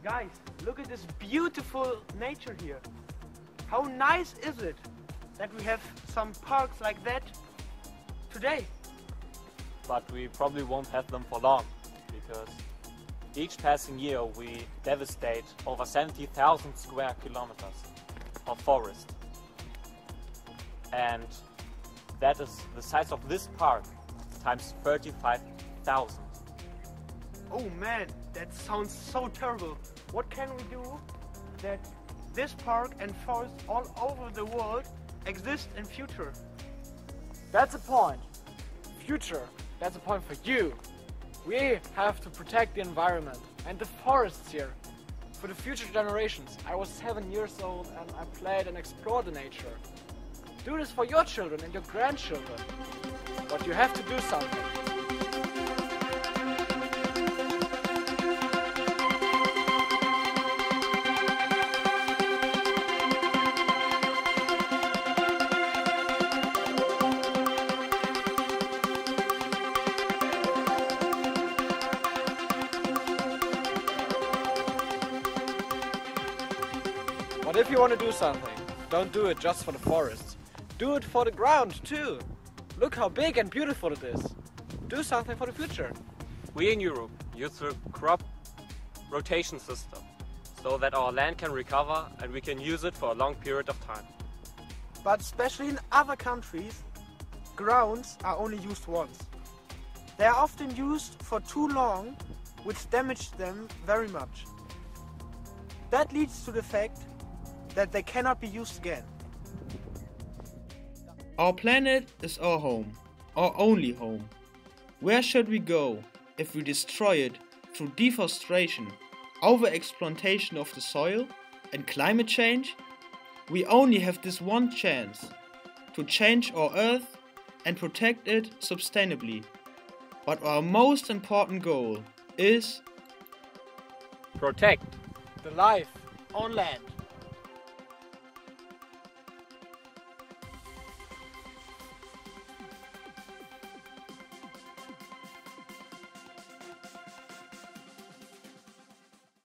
Guys, look at this beautiful nature here. How nice is it that we have some parks like that today? But we probably won't have them for long, because each passing year we devastate over 70,000 square kilometers of forest. And that is the size of this park times 35,000. Oh man, that sounds so terrible. What can we do that this park and forests all over the world exist in future? That's a point. Future, that's a point for you. We have to protect the environment and the forests here for the future generations. I was 7 years old and I played and explored the nature. Do this for your children and your grandchildren. But you have to do something. But if you want to do something, don't do it just for the forests. Do it for the ground too. Look how big and beautiful it is. Do something for the future. We in Europe use the crop rotation system so that our land can recover and we can use it for a long period of time. But especially in other countries, grounds are only used once. They are often used for too long, which damages them very much. That leads to the fact that they cannot be used again. Our planet is our home, our only home. Where should we go if we destroy it through deforestation, over-exploitation of the soil and climate change? We only have this one chance to change our Earth and protect it sustainably. But our most important goal is Protect The life on land.